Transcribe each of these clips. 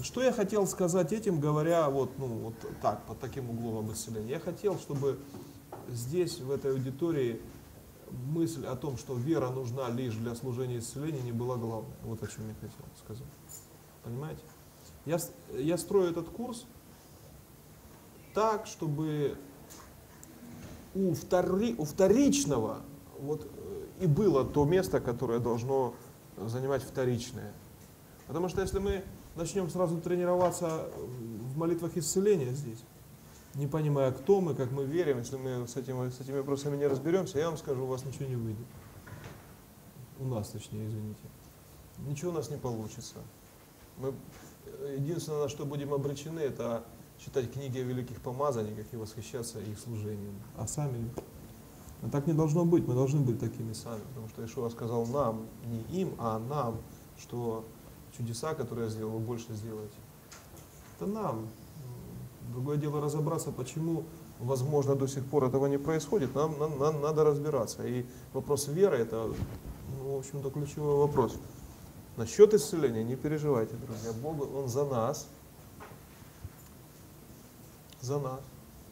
Что я хотел сказать этим, говоря вот, ну, вот так, под таким углом об исцелении? Я хотел, чтобы здесь, в этой аудитории, мысль о том, что вера нужна лишь для служения исцеления, не была главной. Вот о чем я хотел сказать. Понимаете? Я строю этот курс так, чтобы у вторичного вот, и было то место, которое должно занимать вторичное. Потому что если мы начнем сразу тренироваться в молитвах исцеления здесь, не понимая, кто мы, как мы верим, если мы с этими вопросами не разберемся, я вам скажу, у вас ничего не выйдет. У нас, точнее, извините. Ничего у нас не получится. Мы единственное, на что будем обречены, это читать книги о великих помазанниках и восхищаться их служением. А сами... А так не должно быть, мы должны быть такими сами. Потому что Иешуа сказал нам, не им, а нам, что чудеса, которые я сделал, вы больше сделаете. Это нам. Другое дело разобраться, почему, возможно, до сих пор этого не происходит. Нам надо разбираться. И вопрос веры, это, ну, в общем-то, ключевой вопрос. Насчет исцеления не переживайте, друзья. Бог, Он за нас. За нас.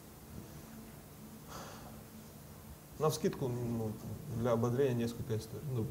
Навскидку, ну, для ободрения несколько историй. Ну,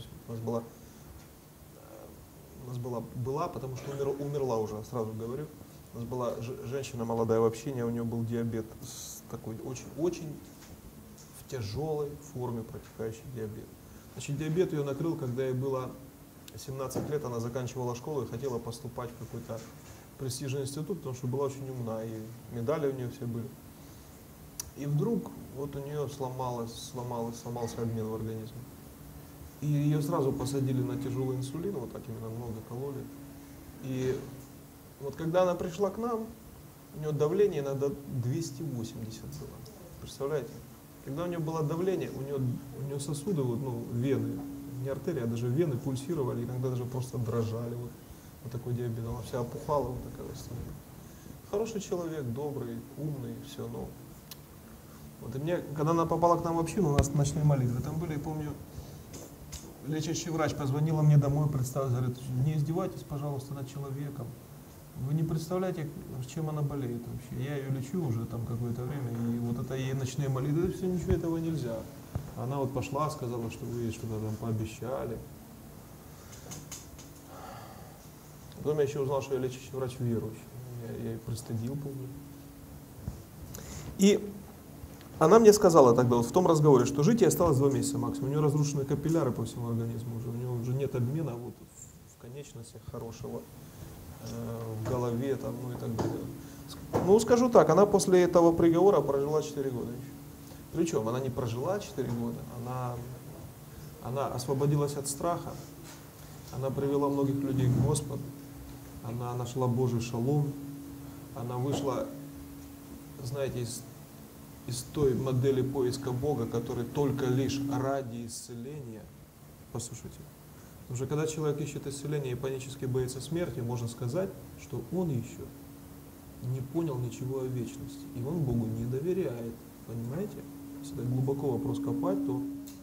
у нас была, потому что умерла уже, сразу говорю. У нас была женщина молодая в общине, у нее был диабет, такой очень в тяжелой форме протекающий диабет. Значит, диабет ее накрыл, когда ей было 17 лет, она заканчивала школу и хотела поступать в какой-то престижный институт, потому что была очень умна, и медали у нее все были. И вдруг вот у нее сломался обмен в организме. И ее сразу посадили на тяжелый инсулин, вот так именно много кололи. И вот когда она пришла к нам, у нее давление иногда 280 было. Представляете? Когда у нее было давление, у нее сосуды, вот, ну, вены, не артерии, а даже вены пульсировали, иногда даже просто дрожали. Вот такой диабет, она вся опухала, вот такая вот история. Хороший человек, добрый, умный, все, но... Вот и мне, когда она попала к нам в общину, у нас ночные молитвы там были, я помню, лечащий врач позвонила мне домой, представила, говорит, не издевайтесь, пожалуйста, над человеком. Вы не представляете, чем она болеет вообще. Я ее лечу уже там какое-то время, и вот это ей ночные молитвы, все, ничего этого нельзя. Она вот пошла, сказала, что вы ей что-то там пообещали. Потом я еще узнал, что я лечащий врач верующий. Я ее пристыдил, помню. И она мне сказала тогда, вот в том разговоре, что жить ей осталось 2 месяца максимум. У нее разрушены капилляры по всему организму уже. У нее уже нет обмена вот в конечностях хорошего, в голове там, ну и так далее. Ну, скажу так, она после этого приговора прожила 4 года еще. Причем она не прожила 4 года, она освободилась от страха, она привела многих людей к Господу, она нашла Божий шалом, она вышла, знаете, из той модели поиска Бога, который только лишь ради исцеления. Послушайте, потому что когда человек ищет исцеления и панически боится смерти, можно сказать, что он еще не понял ничего о вечности, и он Богу не доверяет, понимаете? Если так глубоко вопрос копать, то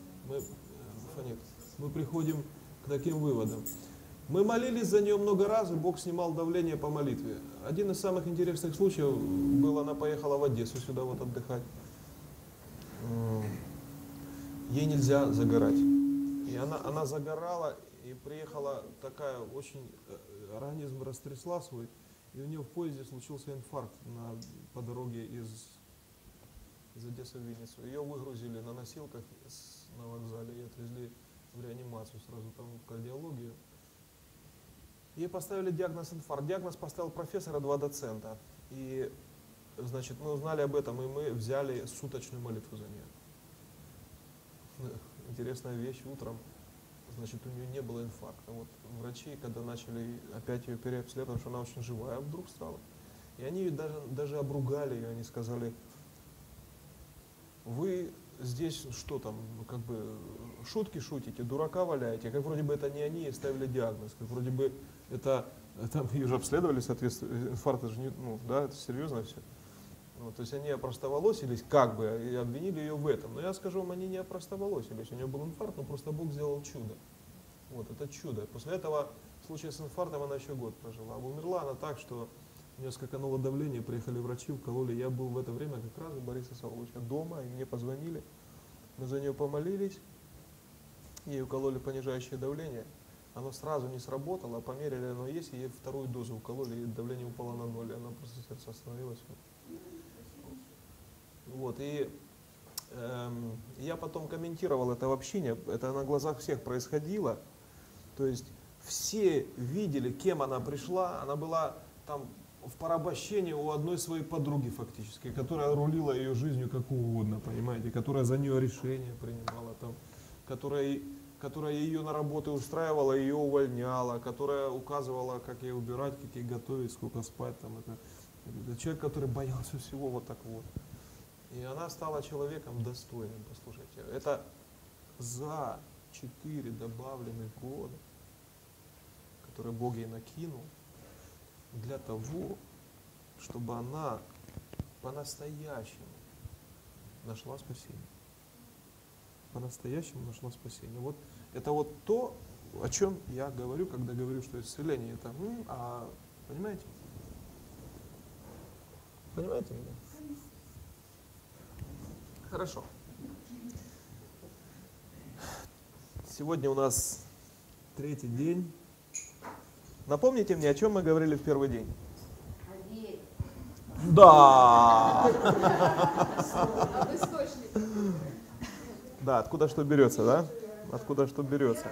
мы приходим к таким выводам. Мы молились за нее много раз, и Бог снимал давление по молитве. Один из самых интересных случаев был, она поехала в Одессу сюда вот отдыхать. Ей нельзя загорать. И она загорала, и приехала такая, очень, организм растрясла свой, и у нее в поезде случился инфаркт по дороге из Одессы в Винницу. Ее выгрузили на носилках на вокзале и отвезли в реанимацию сразу там в кардиологию. Ей поставили диагноз инфаркт. Диагноз поставил профессор и 2 доцента. И, значит, мы узнали об этом, и мы взяли суточную молитву за нее. Интересная вещь, утром, значит, у нее не было инфаркта. Вот врачи, когда начали опять ее переобследовать, потому что она очень живая вдруг стала. И они ее даже обругали ее, они сказали: вы здесь что там, как бы шутки шутите, дурака валяете, как вроде бы это не они ставили диагноз, как вроде бы это там ее же обследовали, соответственно, инфаркт, это же не, ну, да, это серьезно все. Вот, то есть они опростоволосились, как бы, и обвинили ее в этом. Но я скажу вам, они не опростоволосились, у нее был инфаркт, но просто Бог сделал чудо. Вот, это чудо. После этого В случае с инфарктом она еще год прожила. А умерла она так, что у нее скакануло давление, приехали врачи, укололи. Я был в это время как раз у Бориса Сауловича дома, и мне позвонили. Мы за нее помолились, ей укололи понижающее давление. Оно сразу не сработало, померили оно есть, и ей вторую дозу укололи, и давление упало на 0, и она просто сердце остановилось. Вот, и я потом комментировал это в общине, это на глазах всех происходило. То есть все видели, кем она пришла, она была там в порабощении у одной своей подруги фактически, которая рулила ее жизнью как угодно, понимаете, которая за нее решения принимала, там, которая ее на работу устраивала, ее увольняла, которая указывала, как ей убирать, как ей готовить, сколько спать. Там, это человек, который боялся всего вот так вот. И она стала человеком достойным, послушайте. Это за 4 добавленных года, которые Бог ей накинул, для того, чтобы она по-настоящему нашла спасение. По-настоящему нашла спасение. Вот это вот то, о чем я говорю, когда говорю, что исцеление это, понимаете? Понимаете меня? Хорошо. Сегодня у нас 3-й день. Напомните мне, о чем мы говорили в первый день? Да. Об источнике. Да, откуда что берется, да? Откуда что берется.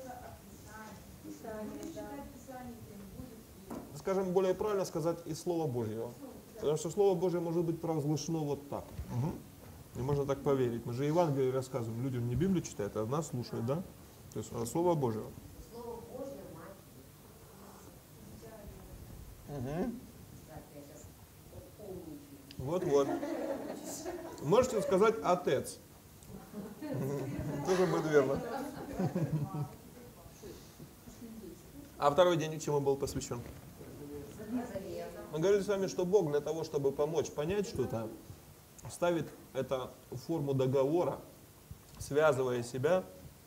Скажем, более правильно сказать, из Слова Божьего. Потому что Слово Божье может быть провозглашено вот так. И можно так поверить. Мы же Евангелие рассказываем. Людям не Библию читают, а нас слушают, да? То есть Слово Божье. Слово Божье, мать. Вот-вот. Можете сказать отец. Тоже будет верно. А второй день чему был посвящен? Мы говорили с вами, что Бог для того, чтобы помочь понять что-то, ставит это в форму договора, связывая себя,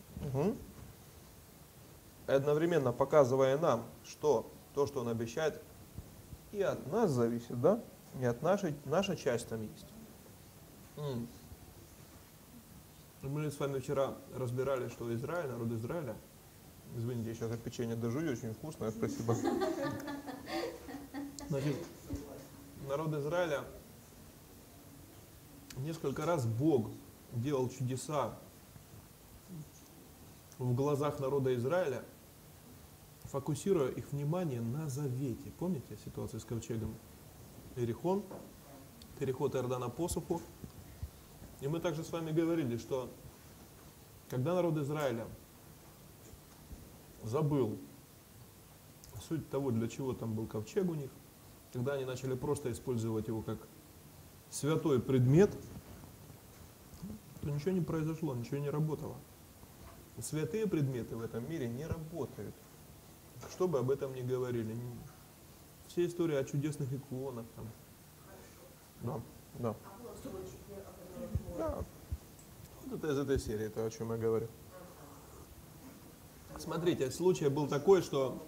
и одновременно показывая нам, что то, что Он обещает, и от нас зависит, да? И от наша часть там есть. Мы с вами вчера разбирали, что Израиль, народ Израиля, извините, я сейчас от печенья дожую, очень вкусное, спасибо. Значит, народ Израиля, несколько раз Бог делал чудеса в глазах народа Израиля, фокусируя их внимание на завете. Помните ситуацию с ковчегом? Иерихон, переход Иордана по суху. И мы также с вами говорили, что когда народ Израиля забыл суть того, для чего там был ковчег у них, когда они начали просто использовать его как святой предмет, то ничего не произошло, ничего не работало. Святые предметы в этом мире не работают. Что бы об этом ни говорили. Все истории о чудесных иконах. Там. Да. Да. Вот это из этой серии, то, о чем я говорю. Смотрите, случай был такой, что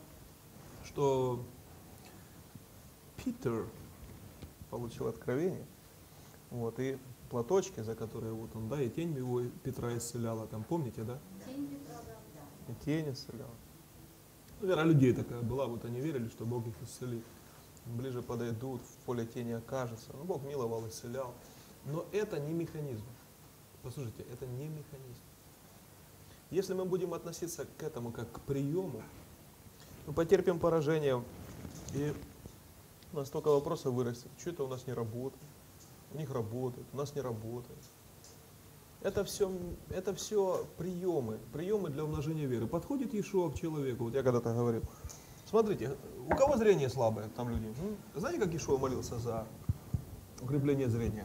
Питер получил откровение, вот, и платочки, за которые вот он, да, и тень его Петра исцеляла, там, помните, да? Тень Петра, да. И тень исцеляла. Вера людей такая была, вот они верили, что Бог их исцелит. Ближе подойдут, в поле тени окажется. Ну, Бог миловал, исцелял. Но это не механизм. Послушайте, это не механизм. Если мы будем относиться к этому как к приему, мы потерпим поражение, и у нас столько вопросов вырастет. Что это у нас не работает? У них работает, у нас не работает. Это все приемы для умножения веры. Подходит Иешуа к человеку, вот я когда-то говорил. Смотрите, у кого зрение слабое, там люди? Знаете, как Иешуа молился за укрепление зрения?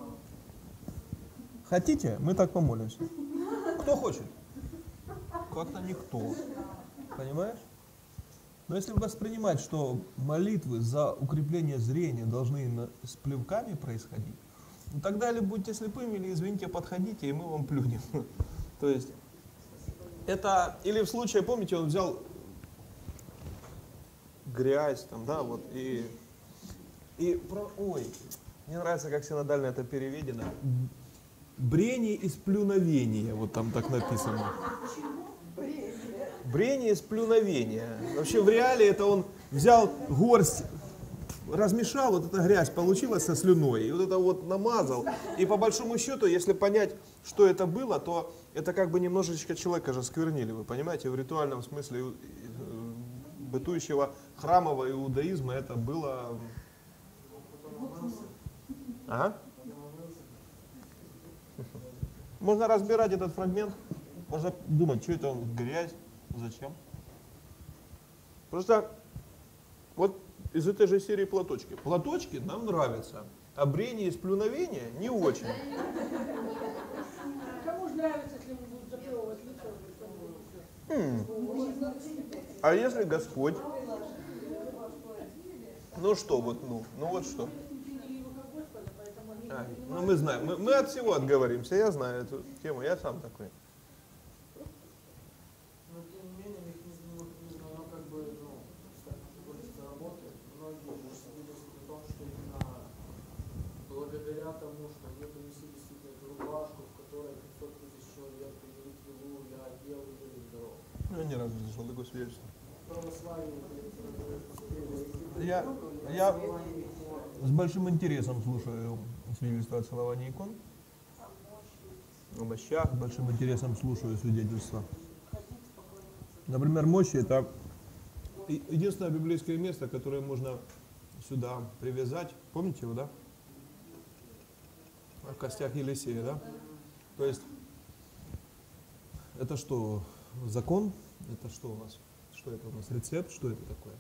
Хотите? Мы так помолимся. Кто хочет? Как-то никто. Понимаешь? Но если воспринимать, что молитвы за укрепление зрения должны с плевками происходить, ну, тогда или будьте слепыми, или, извините, подходите, и мы вам плюнем. То есть, это, или в случае, помните, он взял грязь, там, да, вот, ой, мне нравится, как синодально это переведено. Брение и сплюновение, вот там так написано. Брение и сплюновение. Вообще в реале это он взял горсть, размешал, вот эта грязь получилась со слюной, и вот это вот намазал. И по большому счету, если понять, что это было, то это как бы немножечко человека же сквернили, вы понимаете, в ритуальном смысле бытующего храмового иудаизма это было... Ага. Можно разбирать этот фрагмент, можно думать, что это он, грязь, зачем. Просто вот из этой же серии платочки. Платочки нам нравятся, а брение и сплюновение не очень. Кому же нравится, если ему будут заплевывать лицо? А если Господь? Ну что, вот, ну вот что. Ну мы знаем, мы от всего отговоримся, я знаю эту тему, я сам такой. Но тем не менее механизм, оно как бы, скажем, говорится, работает. Многие же свидетельствуют о том, что именно благодаря тому, что вы принесли действительно эту рубашку, в которой 500 тысяч человек приняли хилу, я одел и были здоров. Ну, я ни разу не слышал такое свидетельство. Православие, Я с большим интересом слушаю свидетельства о целовании икон. О мощах, с большим интересом слушаю свидетельства. Например, мощи — это единственное библейское место, которое можно сюда привязать. Помните его, да? В костях Елисея, да? То есть, это что, закон? Это что у нас? Что это у нас? Рецепт? Что это такое?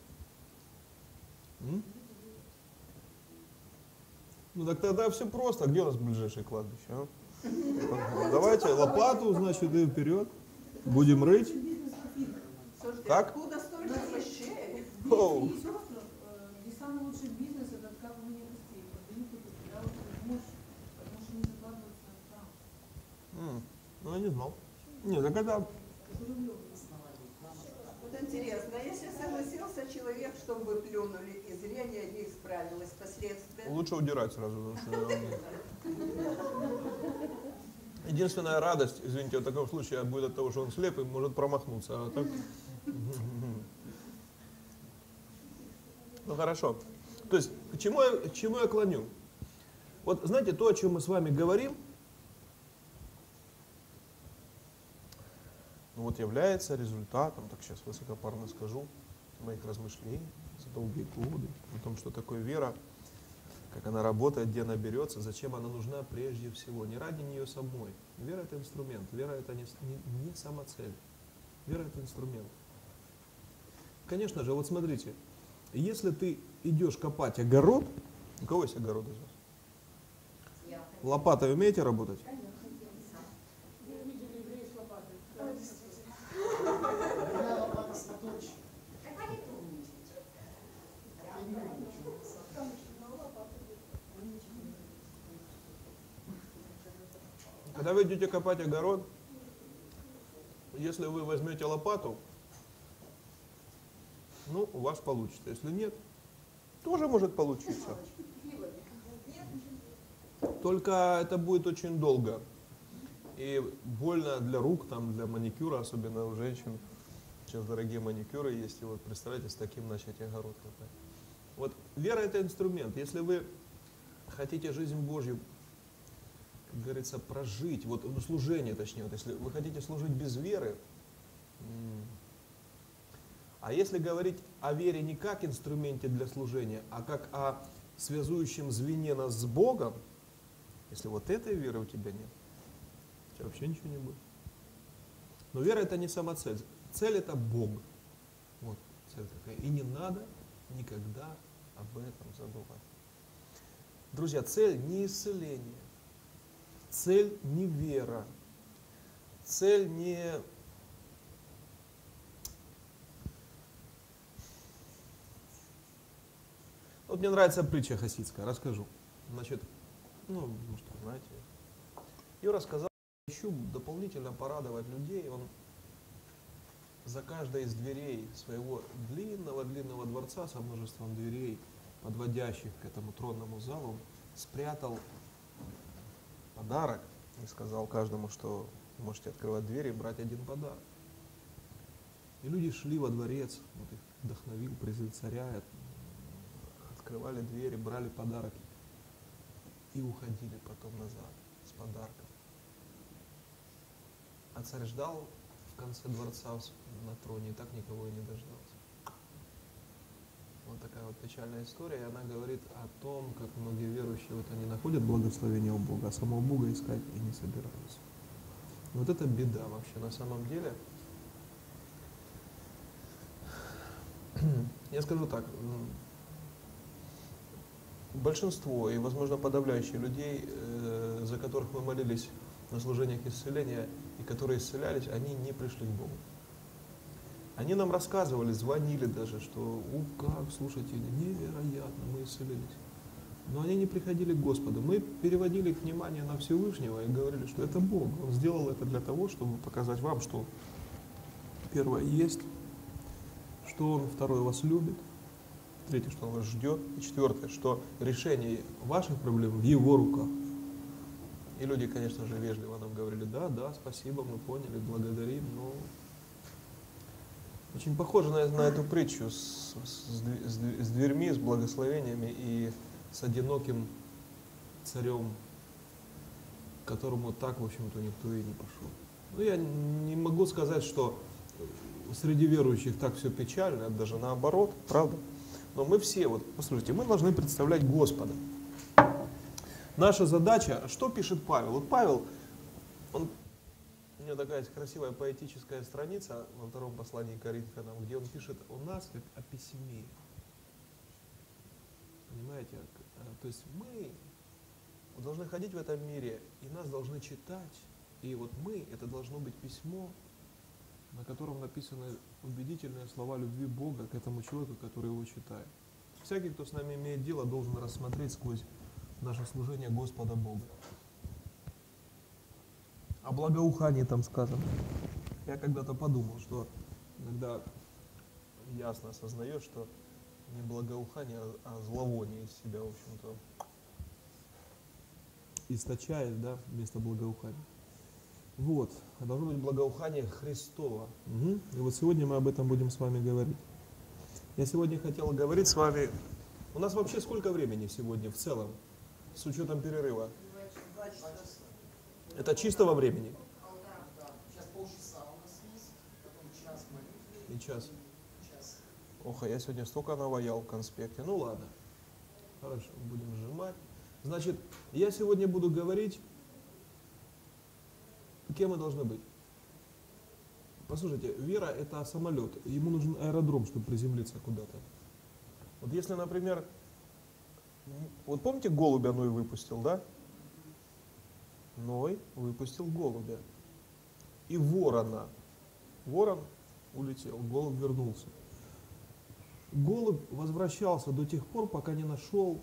Ну так тогда все просто. Где у нас ближайшее кладбище? А? Давайте лопату, значит, и вперед. Будем рыть. Слушайте, Так? откуда столько вещей? Оу. И сестры, и самый лучший бизнес это откапывание костей. Продают это туда вот мощь, потому что не закладывается там. Ну я не знал. Нет, так это... Вот интересно, а если согласился человек, чтобы плюнули, и зрение не исправилось, последствия? Лучше удирать сразу. Потому что... Единственная радость, извините, в таком случае будет от того, что он слеп и может промахнуться. А так... Ну хорошо. То есть, к чему я клоню? Вот знаете, то, о чем мы с вами говорим, ну вот является результатом, так сейчас высокопарно скажу, моих размышлений за долгие годы о том, что такое вера, как она работает, где она берется, зачем она нужна прежде всего. Не ради нее самой. Вера — это инструмент, вера — это не самоцель. Вера — это инструмент. Конечно же, вот смотрите, если ты идешь копать огород, у кого есть огород из вас? Лопатой умеете работать? Когда вы идете копать огород, если вы возьмете лопату, ну, у вас получится. Если нет, тоже может получиться. Только это будет очень долго. И больно для рук, там, для маникюра, особенно у женщин. Сейчас дорогие маникюры есть. И вот представляете, с таким начать огород копать. Вот вера — это инструмент. Если вы хотите жизнь Божью, как говорится, прожить, вот служение точнее, вот если вы хотите служить без веры, а если говорить о вере не как инструменте для служения, а как о связующем звене нас с Богом, если вот этой веры у тебя нет, у тебя вообще ничего не будет. Но вера — это не самоцель. Цель — это Бог. Вот цель такая. И не надо никогда об этом забывать. Друзья, цель не исцеление. Цель не вера. Цель не... Вот мне нравится притча хасидская, расскажу. Значит, ну, может, знаете. Ее рассказал, хочу дополнительно порадовать людей. Он за каждой из дверей своего длинного-длинного дворца со множеством дверей, подводящих к этому тронному залу, спрятал подарок и сказал каждому, что можете открывать двери и брать один подарок. И люди шли во дворец, вот их вдохновил призыв царя, открывали двери, брали подарок и уходили потом назад с подарком. А царь ждал в конце дворца на троне и так никого и не дождался. Вот такая вот печальная история, и она говорит о том, как многие верующие, вот они находят благословение у Бога, а самого Бога искать и не собираются. И вот это беда вообще на самом деле. Я скажу так, большинство и, возможно, подавляющие людей, за которых мы молились на служениях исцеления и которые исцелялись, они не пришли к Богу. Они нам рассказывали, звонили даже, что как, слушайте, невероятно, мы исцелились. Но они не приходили к Господу. Мы переводили их внимание на Всевышнего и говорили, что это Бог. Он сделал это для того, чтобы показать вам, что первое есть, что Он, второе, вас любит, третье, что Он вас ждет, и четвертое, что решение ваших проблем в Его руках. И люди, конечно же, вежливо нам говорили, да, спасибо, мы поняли, благодарим, но очень похоже на эту притчу с дверьми, с благословениями и с одиноким царем, к которому так, в общем-то, никто и не пошел. Ну, я не могу сказать, что среди верующих так все печально, даже наоборот, правда? Но мы все, вот послушайте, мы должны представлять Господа. Наша задача, что пишет Павел? Вот Павел, у него такая красивая поэтическая страница во втором послании к Коринфянам, где он пишет о нас как о письме. Понимаете? То есть мы должны ходить в этом мире, и нас должны читать. И вот мы, это должно быть письмо, на котором написаны убедительные слова любви Бога к этому человеку, который его читает. Всякий, кто с нами имеет дело, должен рассмотреть сквозь наше служение Господа Бога. О благоухании там сказано. Я когда-то подумал, что иногда ясно осознаешь, что не благоухание, а зловоние из себя, в общем-то, источаешь, да, вместо благоухания. Вот, должно быть благоухание Христово. Угу. И вот сегодня мы об этом будем с вами говорить. Я сегодня хотел говорить с вами, у нас вообще сколько времени сегодня в целом, с учетом перерыва? 2 часа. Это чистого времени? Да, сейчас полчаса у нас есть, потом час молитвы. И час. Час. Ох, а я сегодня столько наваял в конспекте. Ну ладно. Хорошо, будем сжимать. Значит, я сегодня буду говорить, кем мы должны быть. Послушайте, вера – это самолет. Ему нужен аэродром, чтобы приземлиться куда-то. Вот если, например, вот помните, голубя Ной выпустил, да? Ной выпустил голубя. И ворона. Ворон улетел, голубь вернулся. Голубь возвращался до тех пор, пока не нашел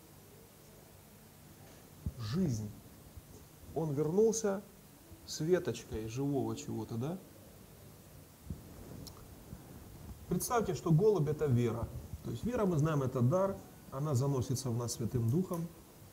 жизнь. Он вернулся с веточкой живого чего-то, да? Представьте, что голубь – это вера. То есть вера, мы знаем, это дар, она заносится в нас Святым Духом.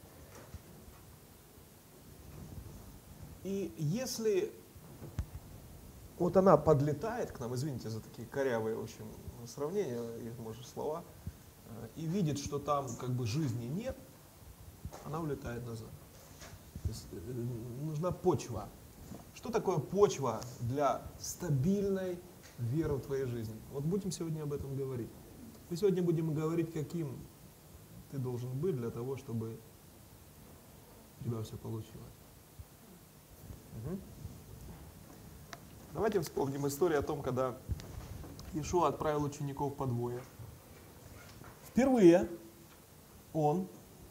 И если вот она подлетает к нам, извините за такие корявые, в общем, сравнения, и, может, слова, и видит, что там как бы жизни нет, она улетает назад. То есть нужна почва. Что такое почва для стабильной веры в твоей жизни? Вот будем сегодня об этом говорить. Мы сегодня будем говорить, каким ты должен быть для того, чтобы у тебя все получилось. Угу. Давайте вспомним историю о том, когда Иешуа отправил учеников по двое. Впервые он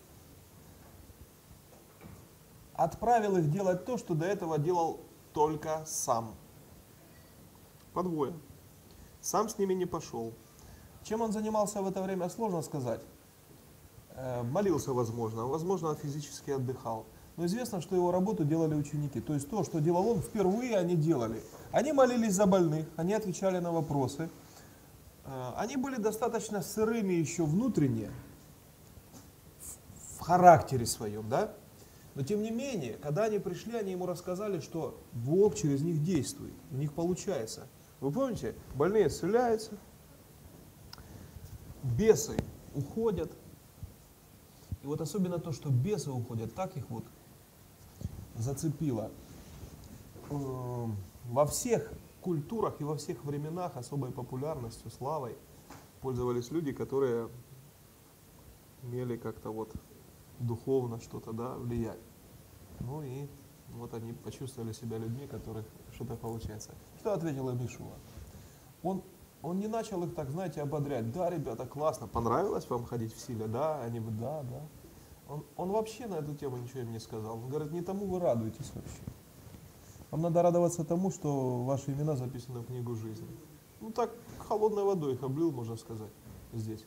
отправил их делать то, что до этого делал только сам. По двое. Сам с ними не пошел. Чем он занимался в это время, сложно сказать. Молился, возможно, он физически отдыхал. но известно, что его работу делали ученики. То есть то, что делал он, впервые они делали. Они молились за больных, они отвечали на вопросы. Они были достаточно сырыми еще внутренне, в характере своем, да? Но тем не менее, когда они пришли, они ему рассказали, что Бог через них действует, у них получается. Вы помните, больные исцеляются, бесы уходят. И вот особенно то, что бесы уходят, так их вот зацепило. Во всех культурах и во всех временах особой популярностью, славой пользовались люди, которые имели как-то вот духовно что-то, да, влиять. Ну и вот они почувствовали себя людьми, которых что-то получается. Что ответил им Иешуа? Он не начал их так, знаете, ободрять. Да, ребята, классно, понравилось вам ходить в силе? Да, они бы, да. Он вообще на эту тему ничего им не сказал. Он говорит, не тому вы радуетесь вообще. Вам надо радоваться тому, что ваши имена записаны в книгу жизни. Ну так, холодной водой их облил, можно сказать, здесь.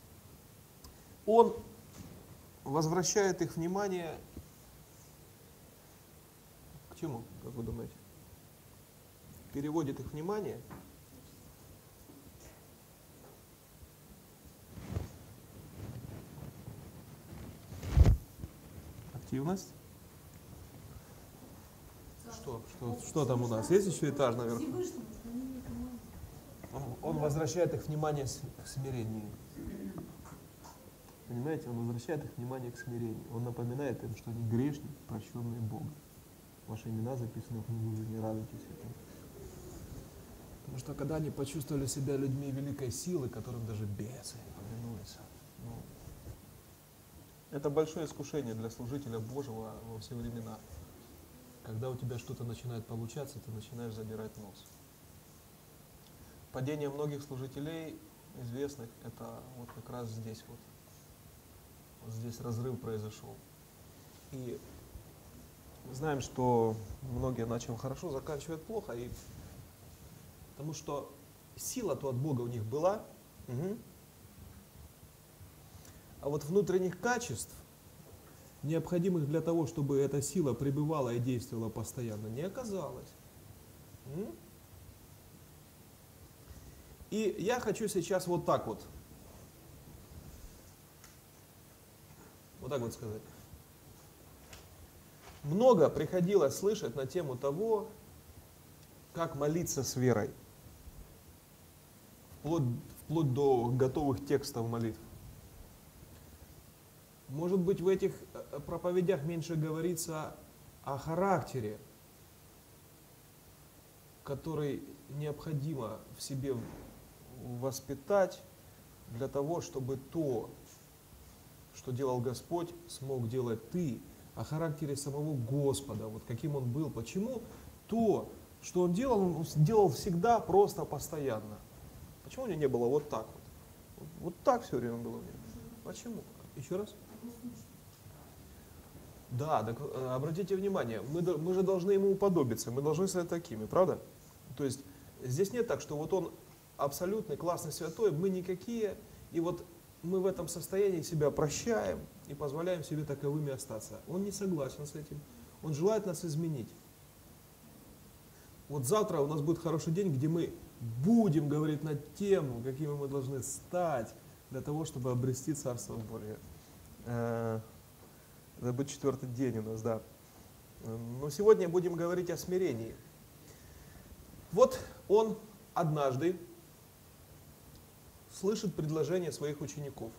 Он возвращает их внимание к чему, как вы думаете? Переводит их внимание активность. Что там у нас? Есть еще этаж наверху? Всевышнему, что они не понимают. Он возвращает их внимание к смирению. Понимаете, он возвращает их внимание к смирению. Он напоминает им, что они грешники, прощенные Богом. Ваши имена записаны в книгу жизни, радуйтесь этому. Потому что когда они почувствовали себя людьми великой силы, которым даже бесы повинуются, это большое искушение для служителя Божьего во все времена. Когда у тебя что-то начинает получаться, ты начинаешь задирать нос. Падение многих служителей известных, это вот как раз здесь вот. Вот здесь разрыв произошел. И мы знаем, что многие, начав хорошо, заканчивают плохо. И потому что сила-то от Бога у них была, а вот внутренних качеств, необходимых для того, чтобы эта сила пребывала и действовала постоянно, не оказалось. И я хочу сейчас вот так вот сказать. Много приходилось слышать на тему того, как молиться с верой. Вплоть до готовых текстов молитв. Может быть, в этих проповедях меньше говорится о характере, который необходимо в себе воспитать для того, чтобы то, что делал Господь, смог делать ты, о характере самого Господа, вот каким Он был, почему то, что Он делал всегда просто постоянно. Почему у него не было вот так вот? Вот так все время было у него. Почему? Еще раз? Да, так обратите внимание, мы же должны Ему уподобиться, мы должны стать такими, правда? То есть здесь нет так, что вот Он абсолютный, классный, святой, мы никакие, и вот мы в этом состоянии себя прощаем и позволяем себе таковыми остаться. Он не согласен с этим, Он желает нас изменить. Вот завтра у нас будет хороший день, где мы будем говорить на тему, какими мы должны стать для того, чтобы обрести Царство Божие. Это будет 4-й день у нас, да. Но сегодня будем говорить о смирении. Вот он однажды слышит предложение своих учеников.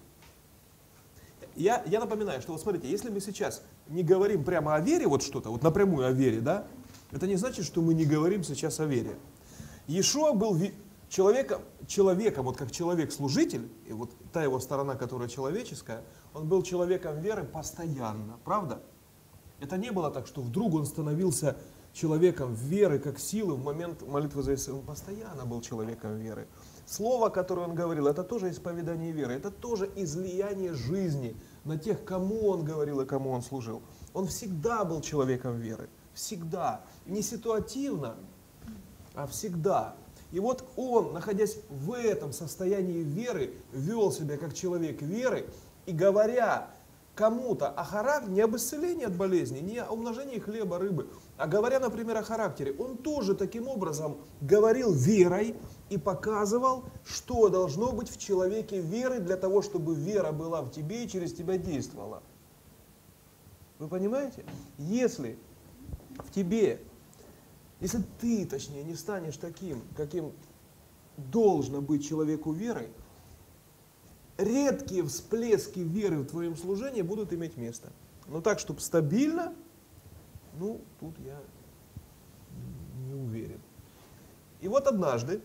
Я напоминаю, что вот смотрите, если мы сейчас не говорим прямо о вере, вот что-то, вот напрямую о вере, да, это не значит, что мы не говорим сейчас о вере. Иешуа был человеком, вот как человек-служитель, и вот та его сторона, которая человеческая, он был человеком веры постоянно, правда? Это не было так, что вдруг он становился человеком веры, как силы в момент молитвы за Иисуса. Он постоянно был человеком веры. Слово, которое он говорил, это тоже исповедание веры, это тоже излияние жизни на тех, кому он говорил и кому он служил. Он всегда был человеком веры, всегда. Не ситуативно, а всегда. И вот он, находясь в этом состоянии веры, вел себя как человек веры, и говоря кому-то о характере, не об исцелении от болезни, не о умножении хлеба, рыбы, а говоря, например, о характере, он тоже таким образом говорил верой и показывал, что должно быть в человеке веры для того, чтобы вера была в тебе и через тебя действовала. Вы понимаете? Если в тебе, если ты, точнее, не станешь таким, каким должно быть человеку верой, редкие всплески веры в твоем служении будут иметь место. Но так, чтобы стабильно, ну, тут я не уверен. И вот однажды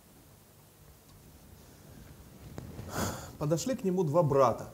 подошли к нему два брата.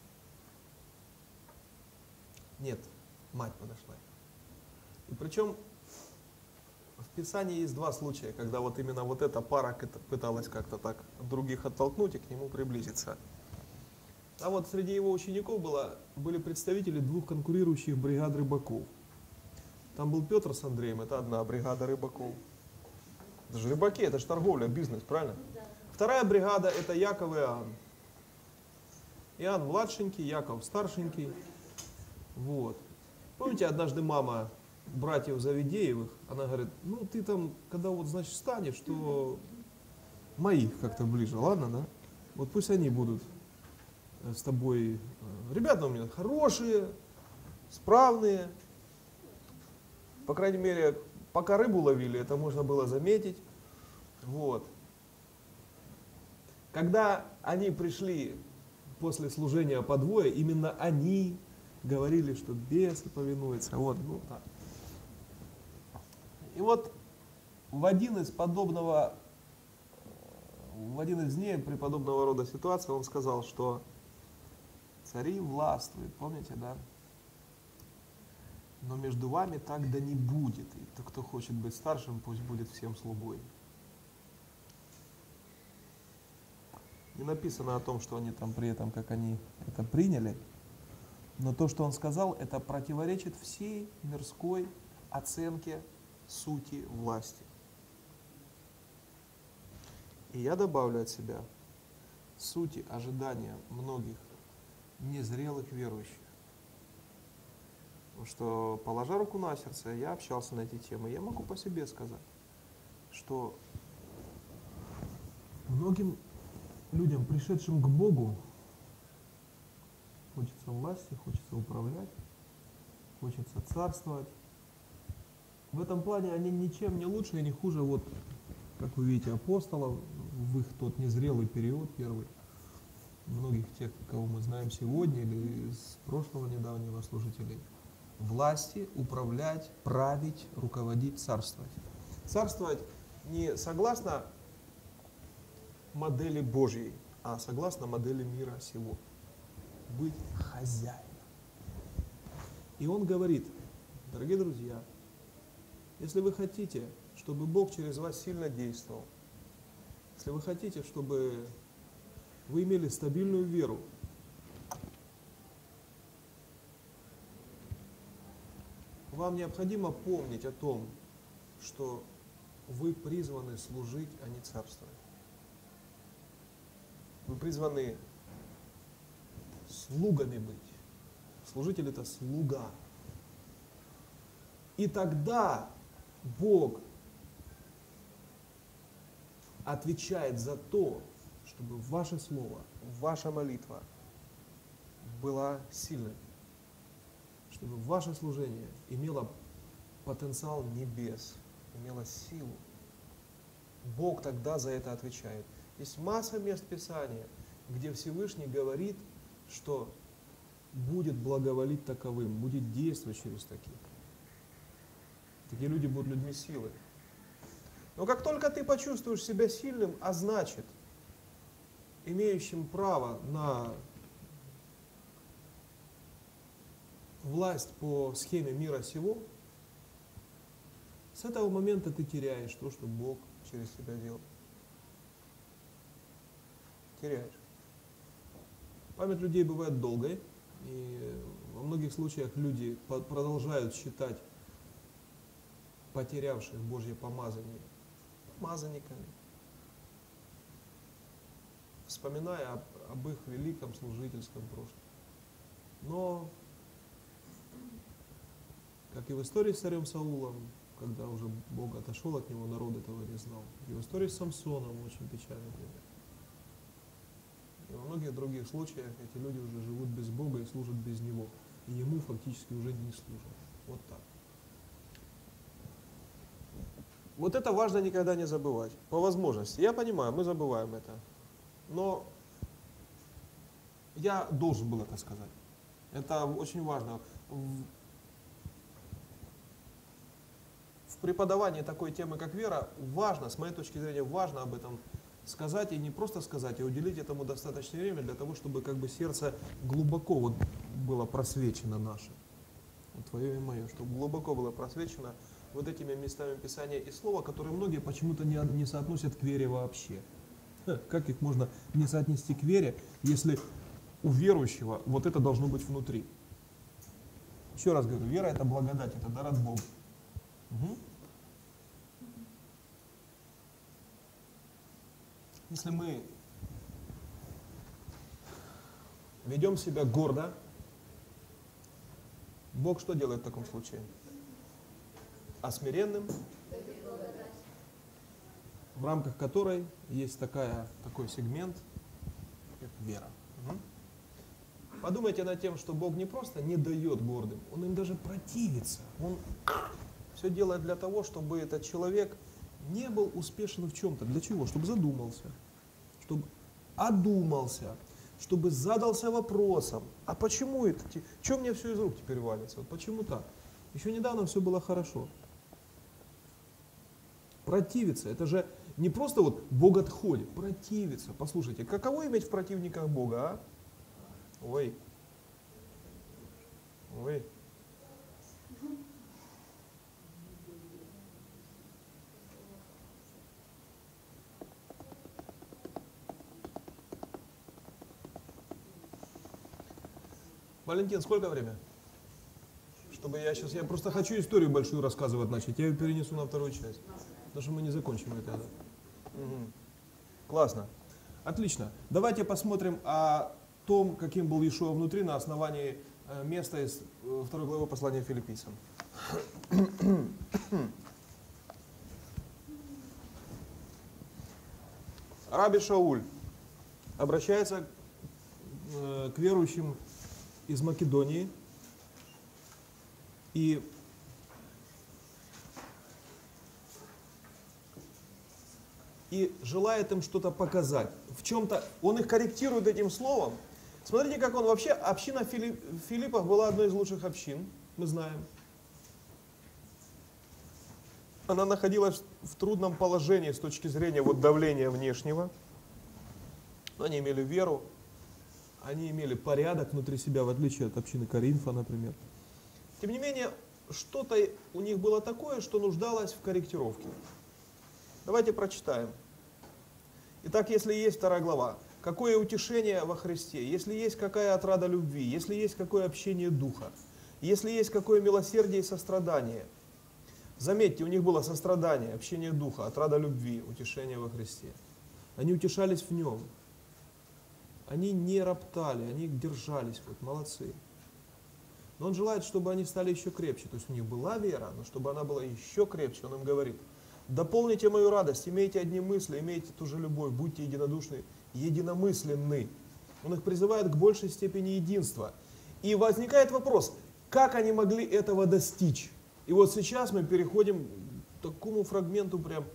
Нет, мать подошла. И причем в Писании есть два случая, когда вот именно вот эта пара пыталась как-то так других оттолкнуть и к нему приблизиться. А вот среди его учеников были представители двух конкурирующих бригад рыбаков. Там был Петр с Андреем, это одна бригада рыбаков. Это же рыбаки, это же торговля, бизнес, правильно? Вторая бригада это Яков и Иоанн. Иоанн младшенький, Яков старшенький. Вот. Помните, однажды мама братьев Завидеевых, она говорит, ну ты там, когда вот, значит, станешь, то моих как-то ближе, ладно, да? Вот пусть они будут с тобой. Ребята у меня хорошие, справные. По крайней мере, пока рыбу ловили, это можно было заметить. Вот. Когда они пришли после служения по двое, именно они говорили, что бесы повинуются. Вот, ну так. И вот в один из дней при подобного рода ситуации он сказал, что цари властвуют, помните, да? Но между вами так да не будет. И кто хочет быть старшим, пусть будет всем слугой. Не написано о том, что они там при этом, как они это приняли, но то, что он сказал, это противоречит всей мирской оценке сути власти. И я добавлю от себя сути ожидания многих незрелых верующих. Потому что, положа руку на сердце, я общался на эти темы, я могу по себе сказать, что многим людям, пришедшим к Богу, хочется власти, хочется управлять, хочется царствовать. В этом плане они ничем не лучше и не хуже, вот, как вы видите, апостолов в их тот незрелый период первый, многих тех, кого мы знаем сегодня или из прошлого недавнего служителей. Власти, управлять, править, руководить, царствовать. Царствовать не согласно модели Божьей, а согласно модели мира сего. Быть хозяином. И он говорит, дорогие друзья, если вы хотите, чтобы Бог через вас сильно действовал, если вы хотите, чтобы вы имели стабильную веру, вам необходимо помнить о том, что вы призваны служить, а не царствовать. Вы призваны слугами быть. Служитель – это слуга. И тогда Бог отвечает за то, чтобы ваше слово, ваша молитва была сильной, чтобы ваше служение имело потенциал небес, имело силу. Бог тогда за это отвечает. Есть масса мест Писания, где Всевышний говорит, что будет благоволить таковым, будет действовать через таких. Такие люди будут людьми силы. Но как только ты почувствуешь себя сильным, а значит, имеющим право на власть по схеме мира сего, с этого момента ты теряешь то, что Бог через тебя делал. Теряешь. Память людей бывает долгой, и во многих случаях люди продолжают считать потерявших Божье помазание помазанниками, вспоминая об их великом служительском прошлом. Но, как и в истории с царем Саулом, когда уже Бог отошел от него, народ этого не знал. И в истории с Самсоном очень печальный пример. И во многих других случаях эти люди уже живут без Бога и служат без Него. И Ему фактически уже не служат. Вот так. Вот это важно никогда не забывать. По возможности. Я понимаю, мы забываем это. Но я должен был это сказать. Это очень важно. В преподавании такой темы, как вера, важно, с моей точки зрения, важно об этом сказать, и не просто сказать, а уделить этому достаточное время для того, чтобы как бы сердце глубоко вот было просвечено наше. Вот твое и мое, чтобы глубоко было просвечено вот этими местами Писания и Слова, которые многие почему-то не соотносят к вере вообще. Как их можно не соотнести к вере, если у верующего вот это должно быть внутри? Еще раз говорю, вера — это благодать, это дар от Бога. Угу. Если мы ведем себя гордо, Бог что делает в таком случае? А смиренным, в рамках которой есть такой сегмент, как вера. Угу. Подумайте над тем, что Бог не просто не дает гордым, Он им даже противится. Он все делает для того, чтобы этот человек не был успешен в чем-то. Для чего? Чтобы задумался, чтобы одумался, чтобы задался вопросом, а почему это? Что мне все из рук теперь валится? Вот почему так? Еще недавно все было хорошо. Противиться, это же не просто вот Бог отходит, противиться. Послушайте, каково иметь в противниках Бога, а? Ой. Ой. Валентин, сколько время? Чтобы я просто хочу историю большую рассказывать начать, я ее перенесу на вторую часть. Потому что мы не закончим это. Угу. Классно. Отлично. Давайте посмотрим о том, каким был Иешуа внутри на основании места из 2 главы послания Филиппийцам. Раби Шауль обращается к верующим из Македонии и желает им что-то показать. В чем-то он их корректирует этим словом. Смотрите, как он вообще, община в Филиппах была одной из лучших общин, мы знаем. Она находилась в трудном положении с точки зрения вот давления внешнего. Но они имели веру, они имели порядок внутри себя, в отличие от общины Коринфа, например. Тем не менее, что-то у них было такое, что нуждалось в корректировке. Давайте прочитаем. Итак, если есть 2 глава, какое утешение во Христе, если есть какая отрада любви, если есть какое общение Духа, если есть какое милосердие и сострадание. Заметьте, у них было сострадание, общение Духа, отрада любви, утешение во Христе. Они утешались в Нем. Они не роптали, они держались, вот, молодцы. Но Он желает, чтобы они стали еще крепче. То есть у них была вера, но чтобы она была еще крепче. Он им говорит: дополните мою радость, имейте одни мысли, имейте ту же любовь, будьте единодушны, единомысленны. Он их призывает к большей степени единства. И возникает вопрос, как они могли этого достичь? И вот сейчас мы переходим к такому фрагменту прям.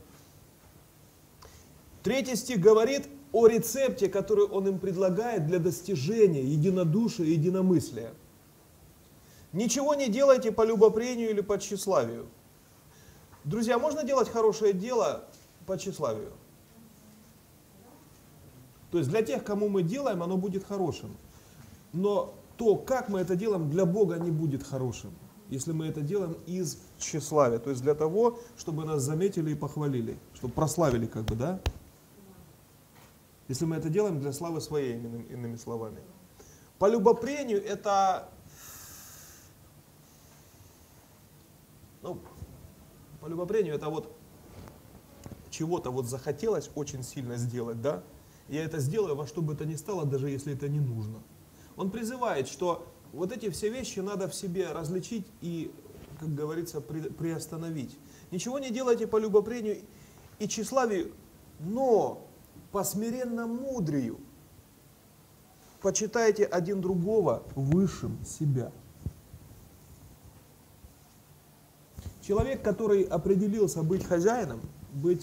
3 стих говорит о рецепте, который он им предлагает для достижения единодушия и единомыслия. Ничего не делайте по любопрению или по тщеславию. Друзья, можно делать хорошее дело по тщеславию? То есть для тех, кому мы делаем, оно будет хорошим. Но то, как мы это делаем, для Бога не будет хорошим, если мы это делаем из тщеславия. То есть для того, чтобы нас заметили и похвалили, чтобы прославили как бы, да? Если мы это делаем для славы своей, иными словами. По любопрению это... по любопрению это вот чего-то вот захотелось очень сильно сделать, да? Я это сделаю во что бы то ни стало, даже если это не нужно. Он призывает, что вот эти все вещи надо в себе различить и, как говорится, приостановить. Ничего не делайте по любопрению и тщеславию, но по смиренному мудрию почитайте один другого высшим себя. Человек, который определился быть хозяином, быть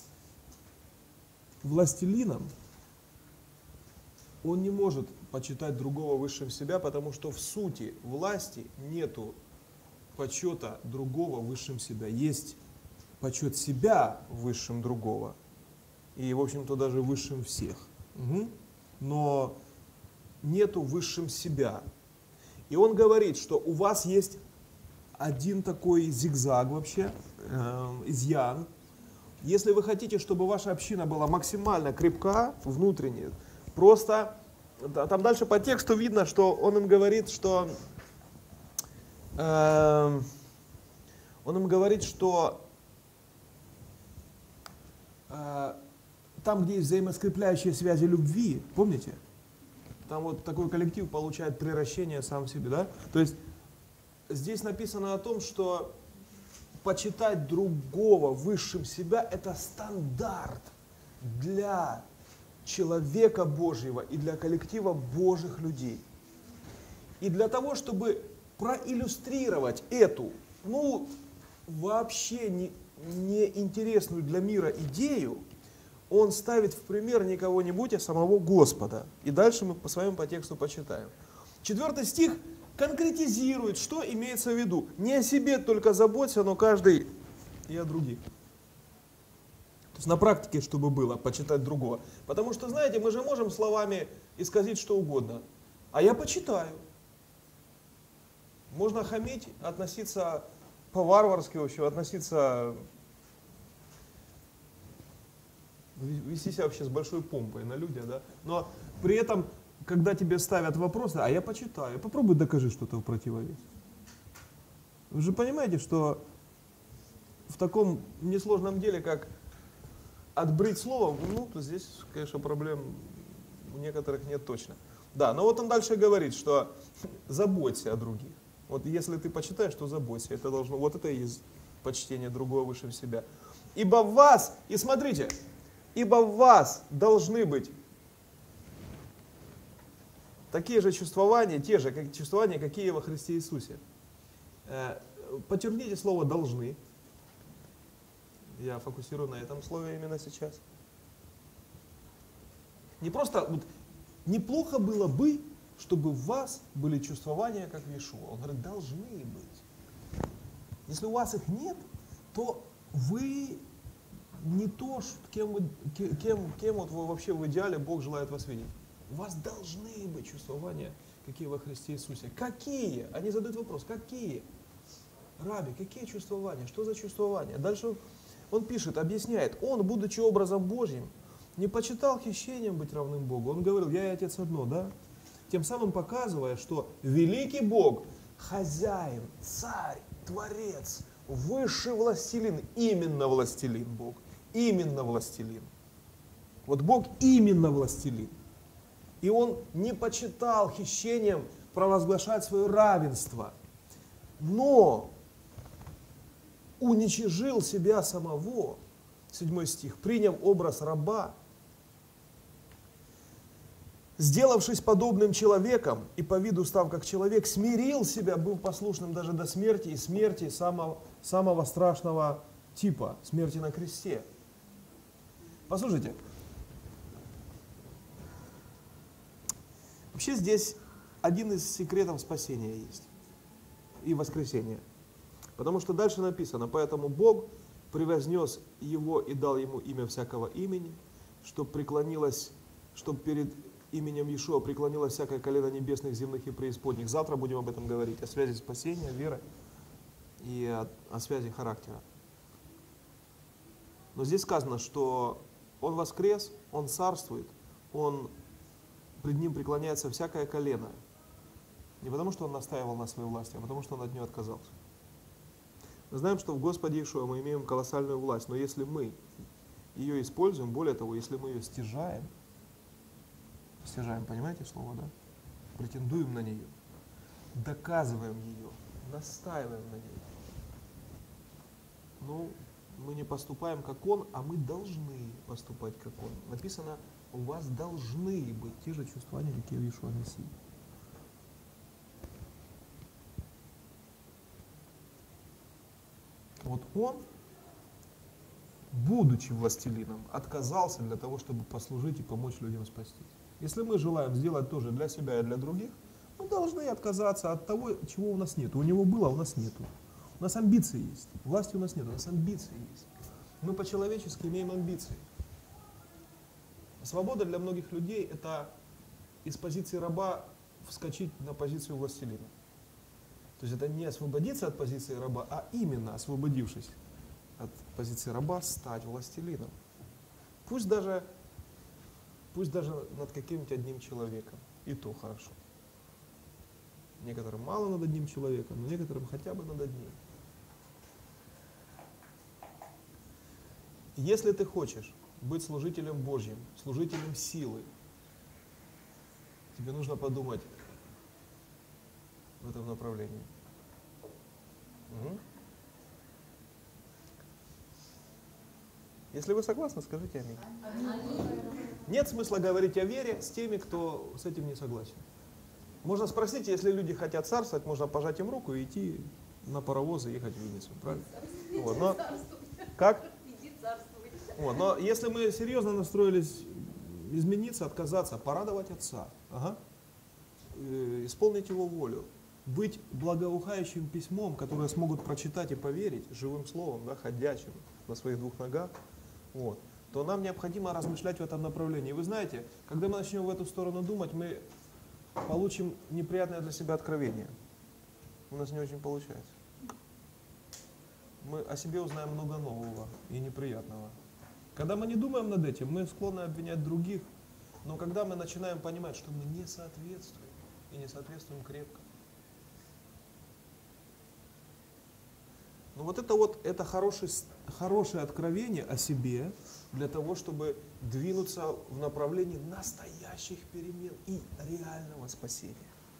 властелином, он не может почитать другого высшим себя, потому что в сути власти нету почета другого высшим себя. Есть почет себя высшим другого и, в общем-то, даже высшим всех. Но нету высшим себя. И он говорит, что у вас есть один такой зигзаг вообще, изъян. Если вы хотите, чтобы ваша община была максимально крепка, внутренне, просто там дальше по тексту видно, что он им говорит, что там, где есть взаимоскрепляющие связи любви, помните? Там вот такой коллектив получает приращение сам в себе, да? То есть здесь написано о том, что почитать другого высшим себя – это стандарт для человека Божьего и для коллектива Божьих людей. И для того, чтобы проиллюстрировать эту, вообще не интересную для мира идею, он ставит в пример не кого-нибудь, а самого Господа. И дальше мы с вами по тексту почитаем. 4 стих конкретизирует, что имеется в виду. Не о себе только заботься, но каждый и о других. То есть на практике, чтобы было, почитать другого. Потому что, знаете, мы же можем словами исказить что угодно. А я почитаю. Можно хамить, относиться по-варварски, вообще, относиться, вести себя вообще с большой помпой на людях, да. Но при этом, когда тебе ставят вопросы, а я почитаю, попробуй докажи что-то в противовес. Вы же понимаете, что в таком несложном деле, как отбрить слово, то здесь, конечно, проблем у некоторых нет точно. Да, но вот он дальше говорит, что заботься о других. Вот если ты почитаешь, то заботься. Это должно, вот это и есть почтение другого выше себя. Ибо в вас, и смотрите, ибо в вас должны быть такие же чувствования, те же чувствования, какие во Христе Иисусе. Подчеркните слово «должны». Я фокусирую на этом слове именно сейчас. Не просто, неплохо было бы, чтобы в вас были чувствования, как в Иешуа. Он говорит, должны быть. Если у вас их нет, то вы не то, кем вот вы вообще в идеале Бог желает вас видеть. У вас должны быть чувствования, какие во Христе Иисусе. Какие? Они задают вопрос, какие? Раби, какие чувствования? Что за чувствования? Дальше он пишет, объясняет. Он, будучи образом Божьим, не почитал хищением быть равным Богу. Он говорил, я и Отец одно, да? Тем самым показывая, что великий Бог, хозяин, царь, творец, высший властелин, именно властелин Бог, именно властелин. Вот Бог именно властелин. И он не почитал хищением провозглашать свое равенство, но уничижил себя самого, 7 стих, приняв образ раба, сделавшись подобным человеком и по виду став как человек, смирил себя, был послушным даже до смерти и смерти самого страшного типа, смерти на кресте. Послушайте, вообще здесь один из секретов спасения есть и воскресения. Потому что дальше написано, поэтому Бог превознес его и дал ему имя всякого имени, чтобы преклонилось, чтобы перед именем Иешуа преклонилось всякое колено небесных, земных и преисподних. Завтра будем об этом говорить, о связи спасения, веры и о связи характера. Но здесь сказано, что Он воскрес, Он царствует, пред Ним преклоняется всякое колено. Не потому, что Он настаивал на своей власти, а потому, что Он от нее отказался. Мы знаем, что в Господе Иешуа мы имеем колоссальную власть, но если мы ее используем, более того, если мы ее стяжаем, понимаете слово, да? Претендуем на нее, доказываем ее, настаиваем на ней. Ну, мы не поступаем как Он, а мы должны поступать как Он. Написано, у вас должны быть те же чувствования, какие в Иешуа Мессии. Вот Он, будучи властелином, отказался для того, чтобы послужить и помочь людям спастись. Если мы желаем сделать тоже для себя и для других, мы должны отказаться от того, чего у нас нет. У него было, а у нас нету. У нас амбиции есть. Власти у нас нет, у нас амбиции есть. Мы по-человечески имеем амбиции. Свобода для многих людей – это из позиции раба вскочить на позицию властелина. То есть это не освободиться от позиции раба, а именно освободившись от позиции раба, стать властелином. Пусть даже над каким-нибудь одним человеком. И то хорошо. Некоторым мало над одним человеком, но некоторым хотя бы над одним. Если ты хочешь быть служителем Божьим, служителем силы, тебе нужно подумать в этом направлении. Угу. Если вы согласны, скажите аминь. Нет смысла говорить о вере с теми, кто с этим не согласен. Можно спросить, если люди хотят царствовать, можно пожать им руку и идти на паровоз и ехать в Винницу. Правильно? Вот, но, как? Вот, но если мы серьезно настроились измениться, отказаться, порадовать Отца, исполнить Его волю, быть благоухающим письмом, которое смогут прочитать и поверить, живым словом, да, ходячим на своих двух ногах, вот, то нам необходимо размышлять в этом направлении. И вы знаете, когда мы начнем в эту сторону думать, мы получим неприятное для себя откровение. У нас не очень получается. Мы о себе узнаем много нового и неприятного. Когда мы не думаем над этим, мы склонны обвинять других, но когда мы начинаем понимать, что мы не соответствуем, и не соответствуем крепко. Ну вот это хорошее откровение о себе для того, чтобы двинуться в направлении настоящих перемен и реального спасения.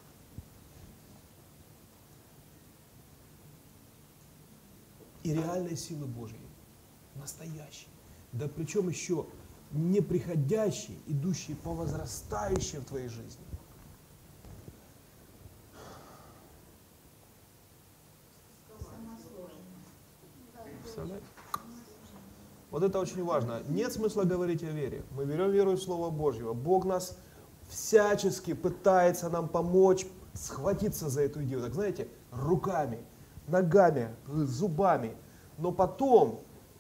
И реальной силы Божьей. Настоящей. Да причем еще не приходящей, идущей по возрастающей в твоей жизни. Представляете? Вот это очень важно. Нет смысла говорить о вере. Мы берем веру из Слова Божьего. Бог нас всячески пытается нам помочь схватиться за эту идею. Так знаете, руками, ногами, зубами. Но потом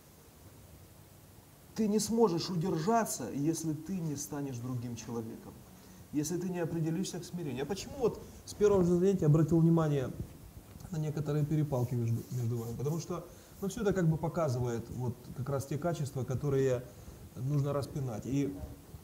ты не сможешь удержаться, если ты не станешь другим человеком. Если ты не определишься к смирению. А почему вот с первого же занятия обратил внимание на некоторые перепалки между вами? Потому что все это как бы показывает вот как раз те качества, которые нужно распинать. И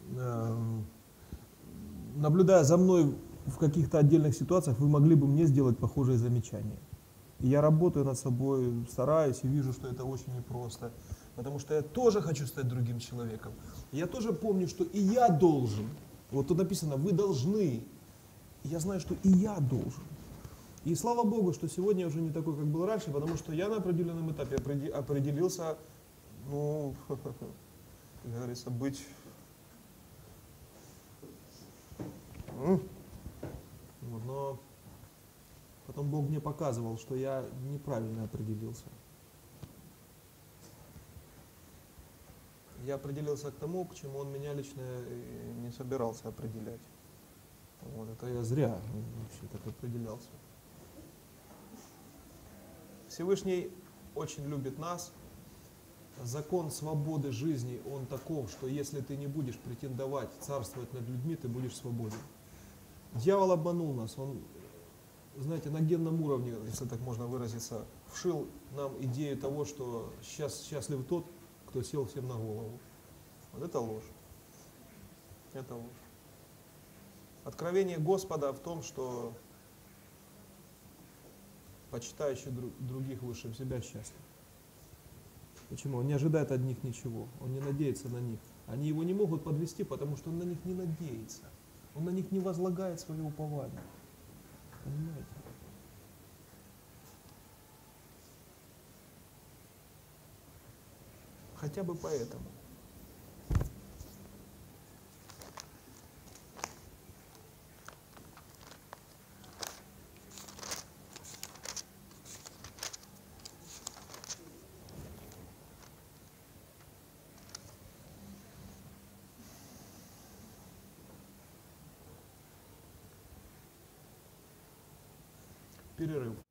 наблюдая за мной в каких-то отдельных ситуациях, вы могли бы мне сделать похожие замечания. И я работаю над собой, стараюсь и вижу, что это очень непросто. Потому что я тоже хочу стать другим человеком. Я тоже помню, что и я должен. Вот тут написано, вы должны. И я знаю, что и я должен. И слава Богу, что сегодня я уже не такой, как был раньше, потому что я на определенном этапе определился, ну, как говорится, быть... Но потом Бог мне показывал, что я неправильно определился. Я определился к тому, к чему Он меня лично не собирался определять. Вот, это я зря вообще так определялся. Всевышний очень любит нас. Закон свободы жизни, он таков, что если ты не будешь претендовать, царствовать над людьми, ты будешь свободен. Дьявол обманул нас. Он, знаете, на генном уровне, если так можно выразиться, вшил нам идею того, что счастлив тот, кто сел всем на голову. Вот это ложь. Это ложь. Откровение Господа в том, что почитающий других выше себя счастлив. Почему? Он не ожидает от них ничего. Он не надеется на них. Они его не могут подвести, потому что он на них не надеется. Он на них не возлагает свое упование. Понимаете? Хотя бы поэтому. Перерыв.